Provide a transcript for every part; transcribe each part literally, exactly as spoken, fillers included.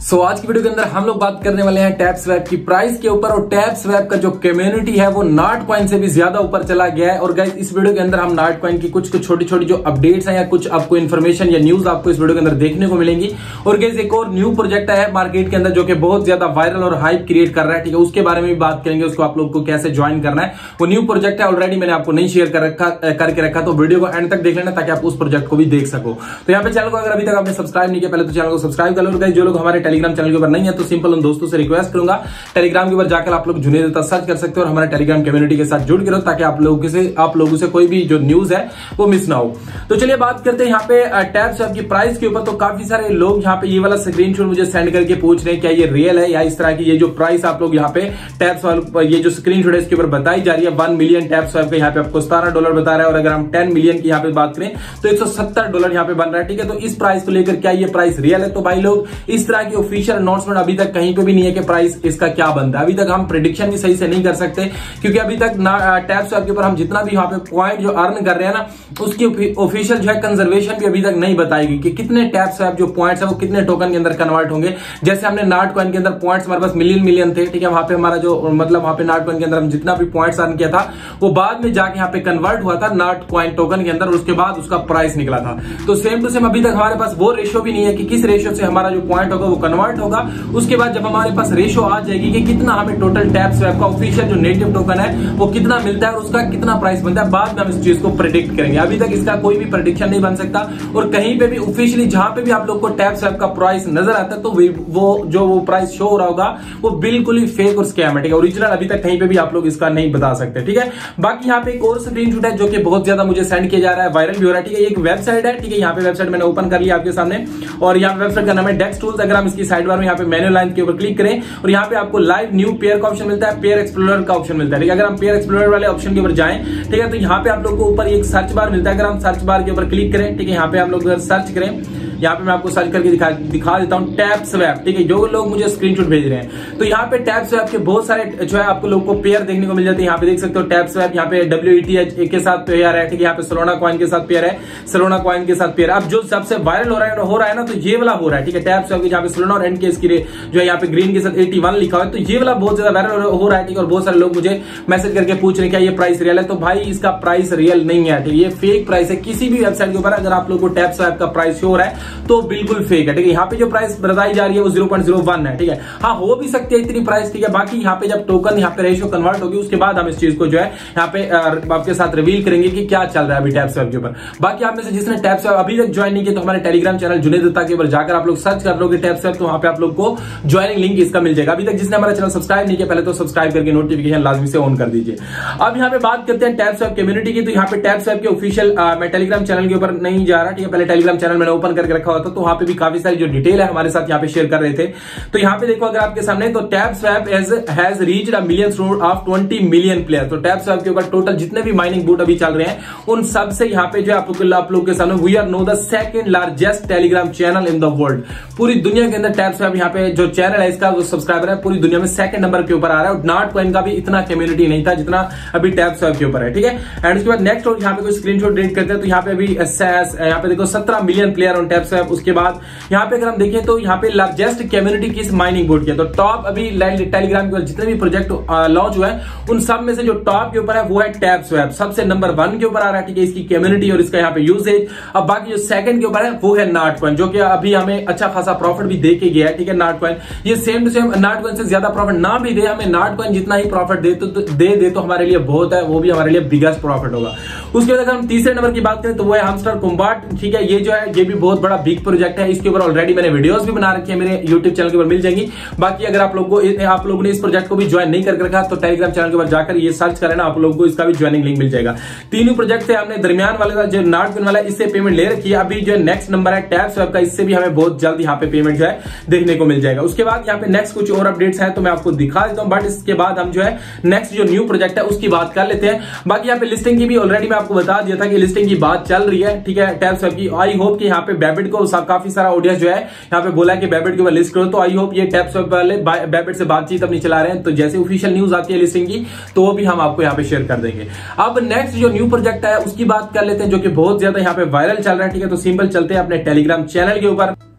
सो so, आज की video के अंदर हम लोग बात करने वाले हैं टैप स्वैप की प्राइस के ऊपर। और टैप स्वैप का जो कम्युनिटी है वो नाट कॉइन से भी ज्यादा ऊपर चला गया है। और गाइस इस वीडियो के अंदर हम नाट कॉइन की कुछ कुछ छोटी छोटी जो अपडेट्स हैं या कुछ आपको इन्फॉर्मेशन या न्यूज आपको इस वीडियो के अंदर देखने को मिलेंगी। और गाइस एक और न्यू प्रोजेक्ट है मार्केट के अंदर जो कि बहुत ज्यादा वायरल और हाइप क्रिएट कर रहा है, ठीक है, उसके बारे में भी बात करेंगे। उसको आप लोग को कैसे ज्वाइन करना है, वो न्यू प्रोजेक्ट है, ऑलरेडी मैंने आपको नहीं शेयर कर रखा करके रखा, तो वीडियो को एंड तक देख लेना ताकि आप उस प्रोजेक्ट को भी देख सको। तो यहाँ पे चैनल को अगर अभी तक आपने सब्सक्राइब नहीं किया पहले तो चैनल को सब्सक्राइब कर लो। गाइस जो लोग हमारे टेलीग्राम चैनल के ऊपर नहीं है तो सिंपल उन दोस्तों से रिक्वेस्ट करूंगा टेलीग्राम के ऊपर जाकर आप लोग जुनेद दत्ता सर्च कर सकते हो और हमारे टेलीग्राम कम्युनिटी के साथ जुड़ के रहो ताकि आप लोगों से आप लोगों से कोई भी जो न्यूज है वो मिस ना हो। तो चलिए बात करते हैं यहाँ पे टैप स्वैप की प्राइस के ऊपर। तो काफी सारे लोग यहाँ पे ये वाला स्क्रीनशॉट मुझे सेंड करके पूछ रहे हैं क्या ये रियल है या इस तरह की ये जो प्राइस आप लोग यहाँ पे टैप स्वैप ये जो स्क्रीनशॉट है इसके ऊपर बताई जा रही है वन मिलियन टैप स्वैप का यहाँ पे आपको सतारह डॉलर बता रहा है। और अगर हम टेन मिलियन की यहाँ पे बात करें तो एक सौ सत्तर डॉलर यहाँ पे बन रहा है, ठीक है। तो इस प्राइस को लेकर क्या ये प्राइस रियल है? तो भाई लोग इस तरह की ऑफिशियल अनाउंसमेंट अभी तक कहीं पे भी नहीं है कि प्राइस इसका क्या बनता है। अभी तक हम प्रेडिक्शन भी सही से नहीं कर सकते क्योंकि अभी तक टैप स्वैप के ऊपर हम जितना भी यहाँ पे पॉइंट जो अर्न कर रहे हैं ना उसकी ऑफिशियल जो है कंजर्वेशन भी अभी तक नहीं बताएगी कि कितने टैप स्वैप जो पॉइंट्स है वो कितने टोकन के अंदर कन्वर्ट होंगे। जैसे हमने नाट कॉइन के अंदर पॉइंट्स हमारे पास मिलियन मिलियन थे, ठीक है, वहां पे हमारा जो मतलब वहां पे नाट कॉइन के अंदर हम जितना भी पॉइंट्स अर्न किया था वो बाद में जाके यहाँ पे कन्वर्ट हुआ था नाट कॉइन टोकन के अंदर, उसके बाद उसका प्राइस निकला था। तो सेम टू सेम अभी तक हमारे पास वो रेशियो भी नहीं है कि किस रेशियो से हमारा जो पॉइंट होगा वो कन्वर्ट होगा। उसके बाद जब हमारे पास रेशियो आ जाएगी कि कितना हमें टोटल टैप स्वैप का ऑफिशियल जो नेटिव टोकन है वो कितना मिलता है और उसका कितना प्राइस बनता है, बाद में हम इस चीज को प्रेडिक्ट करेंगे। अभी तक इसका कोई भी प्रेडिक्शन नहीं बन सकता और कहीं पे भी ऑफिशियली जहां पे भी आप लोग को टैप स्वैप का प्राइस नजर आता है तो वो जो वो प्राइस शो हो रहा होगा वो बिल्कुल ही फेक और स्कैम है, ठीक है। ओरिजिनल अभी तक कहीं पे भी आप लोग इसका नहीं बता सकते, ठीक है। बाकी यहाँ पे एक और स्क्रीनशॉट है जो कि बहुत ज्यादा मुझे सेंड किया जा रहा है, वायरल भी हो रहा है, ठीक है। एक वेबसाइट है, ठीक है, यहाँ पे वेबसाइट मैंने ओपन कर लिया आपके सामने और यहाँ पे वेबसाइट का नाम है डेक्स टूल्स। अगर हम इसकी साइड बार में यहाँ पे मेन्यू लाइन के ऊपर क्लिक करें और यहाँ पे आपको लाइव न्यू पेयर का ऑप्शन मिलता है, पेयर एक्सप्लोरर का ऑप्शन मिलता है, ठीक है। अगर हम पेयर एक्सप्लोरर वाले ऑप्शन के ऊपर जाएं, ठीक है, तो यहाँ पे आप लोग को ऊपर एक सर्च बार मिलता है। अगर हम सर्च बार के ऊपर क्लिक करें, ठीक है, यहाँ पे हम लोग सर्च करें, यहाँ पे मैं आपको सर्च करके दिखा दिखा देता हूँ टैप स्वैप, ठीक है, जो लोग मुझे स्क्रीनशॉट भेज रहे हैं। तो यहाँ पे टैप स्वैप के बहुत सारे जो है आपको लोगों को पेयर देखने को मिल जाते हैं। यहाँ पे देख सकते हो टैप स्वैप, यहाँ पे डब्ल्यू ई टी एच के साथ पेयर है, ठीक है, यहाँ पे सोलोना कॉइन के साथ पेयर है, सोलोना कॉइन के साथ पेयर। अब जो सबसे वायरल हो रहा है हो रहा है ना तो ये वाला हो रहा है, ठीक है, टैप स्वैप जहाँ पे सोलोना और एंड के इसकी जो है यहाँ पे ग्रीन के साथ इक्यासी लिखा हुआ है, तो ये वाला बहुत ज्यादा वायरल हो रहा है, ठीक है। और बहुत सारे लोग मुझे मैसेज करके पूछ रहे हैं क्या ये प्राइस रियल है? तो भाई इसका प्राइस रियल नहीं है, ठीक है, ये फेक प्राइस है। किसी भी वेबसाइट के ऊपर अगर आप लोग को टैप स्वैप का प्राइस शो हो रहा है तो बिल्कुल फेक है, ठीक है। यहाँ पे जो प्राइस बताई जा रही है वो ज़ीरो पॉइंट ज़ीरो वन है, ठीक है। हाँ हो भी सकती है इतनी प्राइस, ठीक है। बाकी यहाँ पे जब टोकन यहाँ पे रेशियो कन्वर्ट होगी उसके बाद हम इस चीज को जो है यहाँ पे आपके साथ रिवील करेंगे कि क्या चल रहा है अभी टैप स्वैप के ऊपर। बाकी आप में से जिसने टैप स्वैप अभी तक ज्वाइन नहीं किया तो हमारे टेलीग्राम चैनल जुनेद दत्ता के ऊपर जाकर आप लोग सर्च कर लोगे टैप स्वैप, तो वहां पे आप लोग को ज्वाइनिंग लिंक इसका मिल जाएगा। अभी तक जिसने हमारा चैनल सब्सक्राइब नहीं किया पहले तो सब्सक्राइब करके नोटिफिकेशन लाजमी से ऑन कर दीजिए। अब यहाँ पे बात करते हैं टैप स्वैप कम्युनिटी की। तो यहाँ पे टैप स्वैप के ऑफिशियल मैं टेलीग्राम चैनल के ऊपर नहीं जा रहा, ठीक है, पहले टेलीग्राम चैनल मैंने ओपन करके रखा हुआ था तो वहां पे भी काफी सारी जो डिटेल है हमारे साथ यहाँ पे शेयर कर रहे थे। तो यहाँ पे देखो अगर आपके सामने तो Tap Swap has reached a million road of twenty million player. तो टैप स्वैप के ऊपर टोटल जितने भी माइनिंग बूट अभी चल रहे हैं उन सब से यहाँ पे जो आप लोग आप लोग के सामने we are no the second largest Telegram channel in the world. पूरी दुनिया के अंदर टैप स्वैप यहाँ पे जो चैनल है इसका जो सब्सक्राइबर है पूरी दुनिया में सेकंड नंबर के ऊपर आ रहा है। और नाट कॉइन का भी इतना कम्युनिटी नहीं था जितना अभी टैप स्वैप के ऊपर है, ठीक है। एंड उसके बाद नेक्स्ट और यहाँ पे कोई स्क्रीनशॉट रीड करते हैं तो यहाँ पे अभी यहाँ पे देखो सत्रह million player on Tap Swap. उसके बाद यहाँ पे अगर हम देखें तो यहाँ पे लार्जेस्ट कम्युनिटी किस माइनिंग बोर्ड की है तो टॉप अभी टेलीग्राम के जितने भी प्रोजेक्ट लॉन्च हुआ है उन सब में से जो टॉप के ऊपर है वो है टैप स्वैप, सबसे नंबर वन के ऊपर आ रहा है, ठीक है, इसकी कम्युनिटी और इसका यहाँ पे यूसेज। अब बाकी जो सेकंड के ऊपर है वो है नाट कॉइन जो कि अभी हमें अच्छा खासा प्रॉफिट भी दे के गया है, ठीक है। नाट कॉइन ये same to same Notcoin से ज्यादा प्रॉफिट ना भी दे, हमें नाट कॉइन जितना ही प्रॉफिट दे तो दे दे तो हमारे लिए बहुत है, वो भी हमारे लिए बिगेस्ट प्रॉफिट होगा। उसके बाद अगर हम तीसरे नंबर की बात करें तो वो है हमस्टर कॉम्बैट, ठीक है। ये जो है ये भी बहुत बड़ा बिग प्रोजेक्ट है, इसके ऊपर ऑलरेडी मैंने वीडियोस भी बना रखी है, मेरे यूट्यूब चैनल के ऊपर मिल जाएंगी। बाकी अगर आप लोगों को आप लोगों ने इस प्रोजेक्ट को भी ज्वाइन नहीं करके रखा तो टेलीग्राम चैनल के ऊपर जाकर ये सर्च करें ना, आप लोगों को इसका भी ज्वाइनिंग लिंक मिल जाएगा। तीनों प्रोजेक्ट से हमने दरमियान वाले जो नाट कॉइन वाला इससे पेमेंट ले रखी है। अभी जो नेक्स्ट नंबर है टैप स्वैप का, इससे भी हमें बहुत जल्द यहाँ पे पेमेंट जो है देखने को मिल जाएगा। उसके बाद यहाँ पे नेक्स्ट कुछ और अपडेट्स हैं तो मैं आपको दिखा देता हूँ, बट इसके बाद हम जो है नेक्स्ट जो न्यू प्रोजेक्ट है उसकी बात कर लेते हैं। बाकी यहाँ पे लिस्टिंग की भी ऑलरेडी मैं आपको बता दिया था कि लिस्टिंग की बात चल रही है, ठीक है, टैप स्वैप की। आई होप कि यहाँ पे बैबिट को काफी सारा ऑडियंस जो है यहाँ पे बोला कि बैबिट के ऊपर लिस्ट करो, तो आई होप ये टैप स्वैप वाले बैबिट से बातचीत अपनी चला रहे हैं, तो जैसे ऑफिशियल न्यूज आती है लिस्टिंग की तो वो भी हम आपको यहाँ पे शेयर कर देंगे। अब नेक्स्ट जो न्यू प्रोजेक्ट है उसकी बात कर लेते हैं जो कि बहुत ज्यादा यहाँ पे वायरल चल रहा है, ठीक है। तो सिंपल चलते हैं अपने टेलीग्राम चैनल के ऊपर।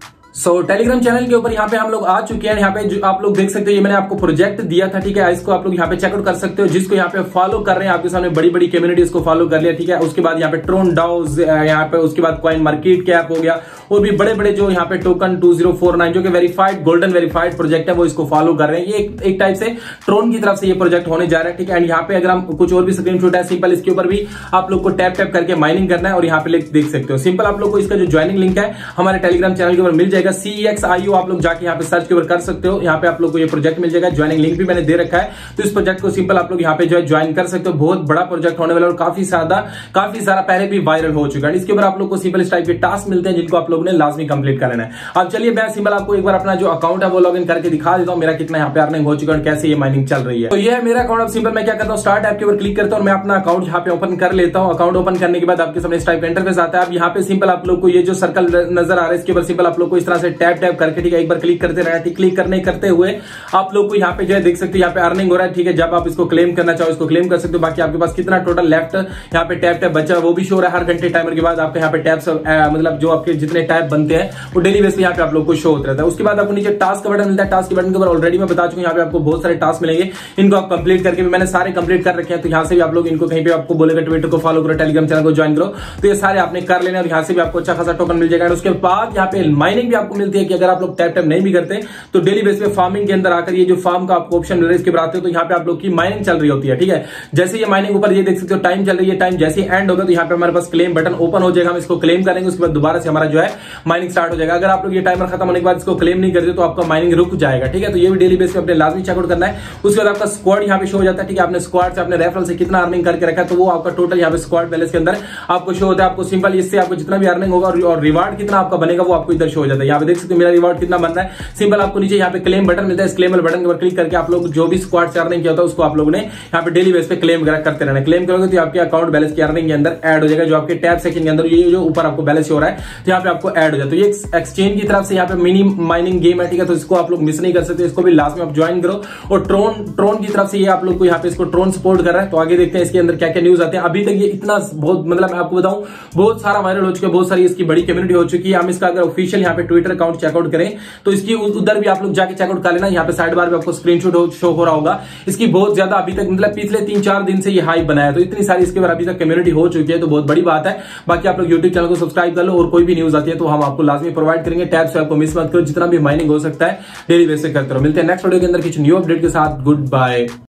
सो टेलीग्राम चैनल के ऊपर यहाँ पे हम लोग आ चुके हैं। यहाँ पे जो आप लोग देख सकते हो, ये मैंने आपको प्रोजेक्ट दिया था, ठीक है। इसको आप लोग यहाँ पे चेकआउट कर सकते हो। जिसको यहाँ पे फॉलो कर रहे हैं, आपके सामने बड़ी बड़ी कम्युनिटी इसको फॉलो कर लिया, ठीक है। उसके बाद यहाँ पे ट्रोन डाउज, यहाँ पे उसके बाद कॉइन मार्केट कैप हो गया, और भी बड़े बड़े जो यहाँ पे token two zero four nine जो कि वेरीफाइड गोल्डन वेरीफाइड प्रोजेक्ट है, वो इसको फॉलो कर रहे हैं। ये एक, एक टाइप से ट्रोन की तरफ से ये प्रोजेक्ट होने जा रहा है, ठीक है। एंड यहाँ पे अगर हम कुछ और भी स्क्रीनशॉट है सिंपल, इसके ऊपर भी आप लोग को टैप टैप करके माइनिंग करना है, और यहाँ पे देख सकते हो सिंपल आप लोग को इसका जो ज्वाइनिंग लिंक है हमारे टेलीग्राम चैनल के ऊपर मिल जाएगा। सी एक्स आई ओ आप लोग जाके यहाँ पे सर्च के ऊपर कर सकते हो। यहाँ पे आप लोग को ये प्रोजेक्ट मिल जाएगा, ज्वाइनिंग लिंक भी मैंने दे रखा है। तो इस प्रोजेक्ट को सिंपल आप लोग यहाँ पे जो है ज्वाइन कर सकते हो। बहुत बड़ा प्रोजेक्ट होने वाला और काफी ज्यादा काफी सारा पहले भी वायरल हो चुका है। इसके ऊपर आप लोग को सिंपल इस टाइप के टास्क मिलते हैं, जिनको आप लोग ने लाजमी कंप्लीट कर लेना है। अब चलिए मैं सिंपल आपको एक बार अपना जो अकाउंट है वो लॉग इन करके दिखा देता हूँ, मेरा कितना यहाँ पे अर्निंग हो चुका है और कैसे ये माइनिंग चल रही है। तो ये है मेरा अकाउंट। अब सिंपल मैं क्या करता हूँ, स्टार्ट ऐप के ऊपर क्लिक करता हूँ और मैं अपना अकाउंट यहाँ पे ओपन कर लेता हूँ। अकाउंट ओपन करने के बाद आपके सामने इस टाइप का इंटरफेस आता है। अब यहाँ पे सिंपल आप लोग को ये जो सर्कल नजर आ रहा है, इसके ऊपर सिंपल आप लोग को इस तरह से टैप टैप करके, ठीक है, एक बार क्लिक करते रहना है। क्लिक करने करते हुए आप लोग को यहाँ पे जो है देख सकते हो यहाँ पे अर्निंग हो रहा है, ठीक है। जब आप इसको क्लेम करना चाहो इसको क्लेम कर सकते हो। बाकी आपके पास कितना टोटल लेफ्ट यहाँ पे टैप टैप बचा वो भी शो हो रहा है। हर घंटे टाइमर के बाद आपके यहाँ पे टैप्स मतलब जो आपके जितने टैप बनते हैं वो डेली बेस पे यहाँ पे आप लोग को शो होता रहता है। उसके बाद आपको नीचे टास्क का बटन मिलता है। टास्क के बटन के ऊपर ऑलरेडी मैं बता चुका हूँ, यहाँ पे आपको बहुत सारे टास्क मिलेंगे, इनको आप कंप्लीट करके भी मैंने सारे कंप्लीट कर रखे हैं। तो यहाँ से भी आप लोग इनको कहीं पे आपको बोलेगा ट्विटर को फॉलो करो, टेलीग्राम चैनल को ज्वाइन करो, तो ये सारे आपने कर लेना और यहाँ से भी आपको अच्छा खासा टोकन मिल जाएगा। उसके बाद यहाँ पे माइनिंग भी आपको मिलती है कि अगर आप लोग टैप टैप नहीं भी करते तो डेली बेस पे फार्मिंग के अंदर आकर ये जो फार्म का आपको ऑप्शन मिल रहा है इसके आते हो तो यहाँ पे आप लोग की माइनिंग चल रही होती है, ठीक है। जैसे ये माइनिंग ऊपर ये देख सकते हो टाइम चल रही है, टाइम जैसे एंड होगा तो यहाँ पे हमारे पास क्लेम बटन ओपन हो जाएगा। हम इसको क्लेम करेंगे, उसके बाद दोबारा से हमारा जो है माइनिंग स्टार्ट हो जाएगा। अगर आप लोग ये टाइमर खत्म होने के बाद इसको क्लेम नहीं करते तो आपका माइनिंग रुक जाएगा, ठीक है। तो ये भी डेली बेस पे अपने लाजमी चेकआउट करना है। उसके बाद आपका स्क्वाड यहाँ पे शो हो जाता है, ठीक है। आपने स्क्वाड से अपने रेफरल से कितना अर्निंग करके रखा है तो वो आपका टोटल यहाँ पे स्क्वाड बैलेंस के अंदर आपको शो होता है। आपको सिंपल इससे आपको जितना भी अर्निंग होगा और रिवार्ड कितना आपका बनेगा वो आपको इधर शो हो जाता है। यहाँ पे देख सकते हो मेरा रिवार्ड कितना बन रहा है। सिंपल आपको नीचे यहाँ पे क्लेम बटन मिलता है, इस क्लेम बटन के ऊपर क्लिक करके आप लोग जो भी स्क्वाड से अर्निंग किया होता है उसको आप लोगों ने यहाँ पे डेली बेस पे क्लेम करते रहना। क्लेम करोगे तो आपके अकाउंट बैलेंस की अर्निंग के अंदर ऐड हो जाएगा, जो आपके टैब सेक्शन के अंदर ये जो ऊपर आपको बैलेंस हो रहा है तो यहाँ पे आपको ऐड हो जाए। तो ये एक्सचेंज की तरफ से यहाँ पे मिनी माइनिंग गेम है, ठीक है। तो इसको आप लोग मिस नहीं कर सकते, इसको भी लास्ट में आप ज्वाइन करो। और ट्रोन ट्रोन की तरफ से ये आप लोग को यहाँ पे इसको ट्रोन सपोर्ट कर रहा है। तो आगे देखते हैं इसके अंदर क्या क्या न्यूज आते हैं। अभी तक ये इतना बहुत मतलब मैं आपको बताऊं बहुत सारा वायरल हो चुका है, बहुत सारी इसकी बड़ी कम्युनिटी हो चुकी है। हम इसका अगर ऑफिशियल यहाँ पे ट्विटर अकाउंट चेकआउट करें तो इसकी उधर भी आप लोग जाके चेकआउट कर लेना। यहाँ पे साइड बार में आपको स्क्रीनशॉट शो हो रहा होगा। इसकी बहुत ज्यादा अभी तक मतलब पिछले तीन चार दिन से ये हाइप बनाया, तो इतनी सारी इसके बारे अभी तक कम्युनिटी हो चुकी है, तो बहुत बड़ी बात है। बाकी आप लोग यूट्यूब चैनल को सब्सक्राइब कर लो और कोई भी न्यूज आती है तो हम आपको लाजमी प्रोवाइड करेंगे। टैब से आपको मिस मत करो, जितना भी माइनिंग हो सकता है डेली बेस पे करते रहो। मिलते हैं नेक्स्ट वीडियो के अंदर कुछ न्यू अपडेट के साथ। Good bye.